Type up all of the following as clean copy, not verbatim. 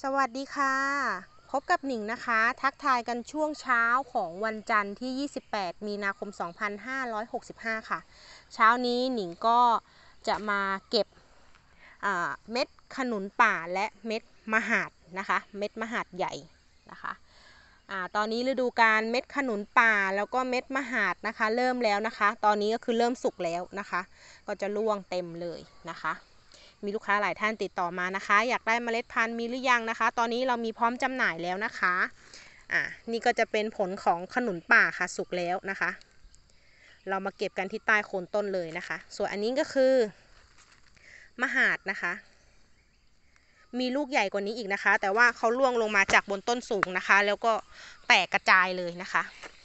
สวัสดีค่ะพบกับหนิงนะคะทักทายกันช่วงเช้าของวันจันทร์ที่ 28 มีนาคม 2565 ค่ะเช้านี้หนิงก็จะมาเก็บเม็ดขนุนป่าและเม็ดมหาดนะคะเม็ดมหาดใหญ่นะคะตอนนี้ฤดูกาลเม็ดขนุนป่าแล้วก็เม็ดมหาดนะคะเริ่มแล้วนะคะตอนนี้ก็คือเริ่มสุกแล้วนะคะก็จะร่วงเต็มเลยนะคะมีลูกค้าหลายท่านติดต่อมานะคะอยากได้เมล็ดพันธุ์มีหรือยังนะคะตอนนี้เรามีพร้อมจำหน่ายแล้วนะคะนี่ก็จะเป็นผลของขนุนป่าค่ะสุกแล้วนะคะเรามาเก็บกันที่ใต้โคนต้นเลยนะคะส่วนอันนี้ก็คือมหาดนะคะมีลูกใหญ่กว่านี้อีกนะคะแต่ว่าเขาร่วงลงมาจากบนต้นสูงนะคะแล้วก็แตกกระจายเลยนะคะ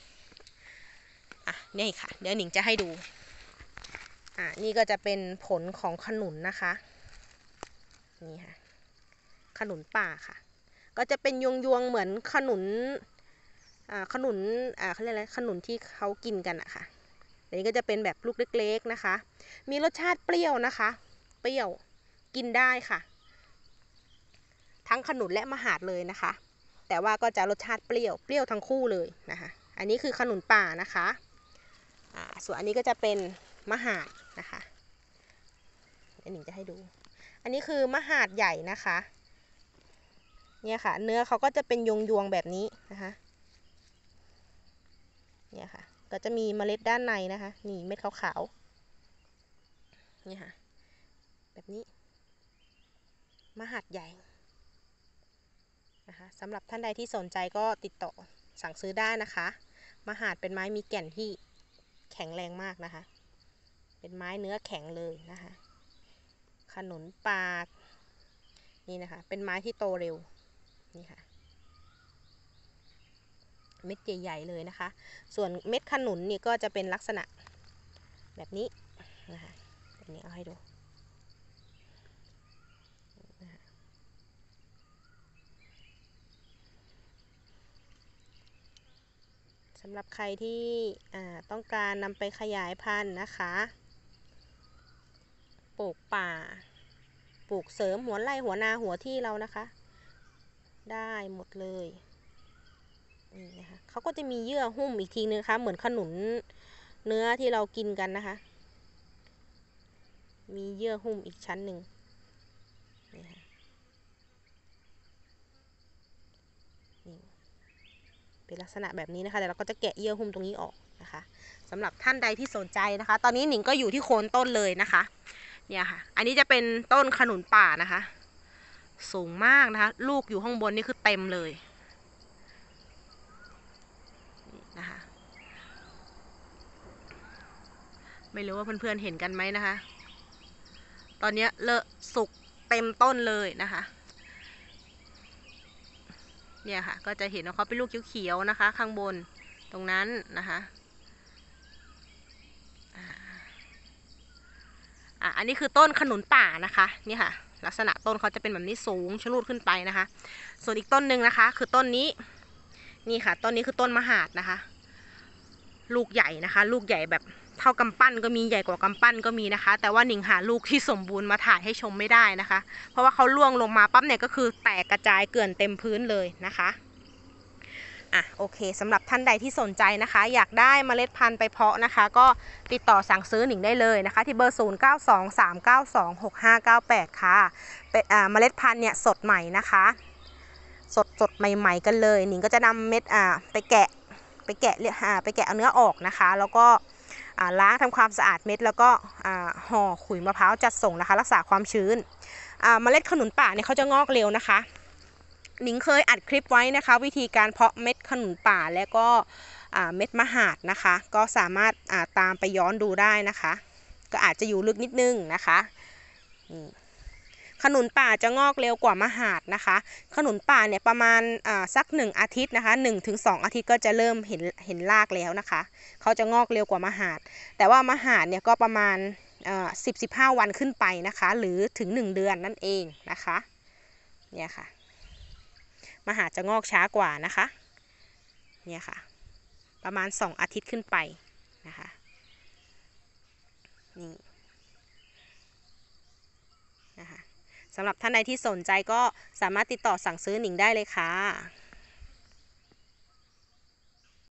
นี่ค่ะเดี๋ยวหนิงจะให้ดูนี่ก็จะเป็นผลของขนุนนะคะนี่ค่ะขนุนป่าค่ะก็จะเป็นยวงเหมือนขนุนเขาเรียกอะไรขนุนที่เขากินกันอะค่ะอันนี้ก็จะเป็นแบบลูกเล็กๆนะคะมีรสชาติเปรี้ยวนะคะเปรี้ยวกินได้ค่ะทั้งขนุนและมหาดเลยนะคะแต่ว่าก็จะรสชาติเปรี้ยวทั้งคู่เลยนะคะอันนี้คือขนุนป่านะคะส่วนอันนี้ก็จะเป็นมหาดนะคะเดี๋ยวหนิงจะให้ดูอันนี้คือมหาดใหญ่นะคะเนี่ยค่ะเนื้อเขาก็จะเป็นยวงแบบนี้นะคะเนี่ยค่ะก็จะมีเมล็ดด้านในนะคะนี่เม็ดขาวๆนี่ค่ะแบบนี้มหาดใหญ่นะคะสำหรับท่านใดที่สนใจก็ติดต่อสั่งซื้อได้นะคะมหาดเป็นไม้มีแก่นที่แข็งแรงมากนะคะเป็นไม้เนื้อแข็งเลยนะคะขนุนปากนี่นะคะเป็นไม้ที่โตเร็วนี่ค่ะเม็ดใหญ่ๆเลยนะคะส่วนเม็ดขนุนนี่ก็จะเป็นลักษณะแบบนี้นะคะอันนี้เอาให้ดูสำหรับใครที่ต้องการนำไปขยายพันธุ์นะคะปลูกป่าปลูกเสริมหัวไร่หัวนาหัวที่เรานะคะได้หมดเลยนี่นะคะเขาก็จะมีเยื่อหุ้มอีกทีนึงนะคะเหมือนขนุนเนื้อที่เรากินกันนะคะมีเยื่อหุ้มอีกชั้นหนึ่งนี่ค่ะนี่เป็นลักษณะแบบนี้นะคะแต่เราก็จะแกะเยื่อหุ้มตรงนี้ออกนะคะสำหรับท่านใดที่สนใจนะคะตอนนี้หนิงก็อยู่ที่โคนต้นเลยนะคะเนี่ยค่ะอันนี้จะเป็นต้นขนุนป่านะคะสูงมากนะคะลูกอยู่ข้างบนนี่คือเต็มเลยนะคะไม่รู้ว่าเพื่อนๆเห็นกันไหมนะคะตอนนี้เลอะสุกเต็มต้นเลยนะคะเนี่ยค่ะก็จะเห็นว่าเขาเป็นลูกเขียวๆนะคะข้างบนตรงนั้นนะคะอันนี้คือต้นขนุนป่านะคะนี่ค่ะลักษณะต้นเขาจะเป็นแบบนี้สูงชะลูดขึ้นไปนะคะส่วนอีกต้นหนึ่งนะคะคือต้นนี้นี่ค่ะต้นนี้คือต้นมหาดนะคะลูกใหญ่นะคะลูกใหญ่แบบเท่ากำปั้นก็มีใหญ่กว่ากำปั้นก็มีนะคะแต่ว่าหนิงหาลูกที่สมบูรณ์มาถ่ายให้ชมไม่ได้นะคะเพราะว่าเขาล่วงลงมาปั๊บเนี่ยก็คือแตกกระจายเกลื่อนเต็มพื้นเลยนะคะโอเคสำหรับท่านใดที่สนใจนะคะอยากได้เมล็ดพันธุ์ไปเพาะนะคะก็ติดต่อสั่งซื้อหนิงได้เลยนะคะที่เบอร์ 0923926598 ค่ะเป็นเมล็ดพันธุ์เนี่ยสดใหม่นะคะสดใหม่ๆกันเลยหนิงก็จะนำเม็ดไปแกะเอาเนื้อออกนะคะแล้วก็ล้างทำความสะอาดเม็ดแล้วก็ห่อขุยมะพร้าวจัดส่งนะคะรักษาความชื้นเมล็ดขนุนป่าเนี่ยเขาจะงอกเร็วนะคะหนิงเคยอัดคลิปไว้นะคะวิธีการเพาะเม็ดขนุนป่าและก็เม็ดมหาดนะคะก็สามารถตามไปย้อนดูได้นะคะก็อาจจะอยู่ลึกนิดนึงนะคะขนุนป่าจะงอกเร็วกว่ามหาดนะคะขนุนป่าเนี่ยประมาณสัก1 อาทิตย์นะคะ1 ถึง 2 อาทิตย์ก็จะเริ่มเห็นรากแล้วนะคะเขาจะงอกเร็วกว่ามหาดแต่ว่ามหาดเนี่ยก็ประมาณ10-15 วันขึ้นไปนะคะหรือถึง1 เดือนนั่นเองนะคะเนี่ยค่ะมหาดจะงอกช้ากว่านะคะเนี่ยค่ะประมาณ2 อาทิตย์ขึ้นไปนะคะนี่นะคะสสำหรับท่านใดที่สนใจก็สามารถติดต่อสั่งซื้อหนิงได้เลยค่ะ